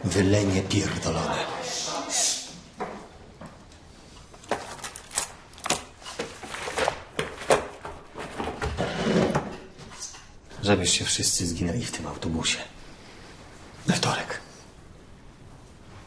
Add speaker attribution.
Speaker 1: Wylenie pierdolone. Żebyście wszyscy zginęli w tym autobusie. We wtorek.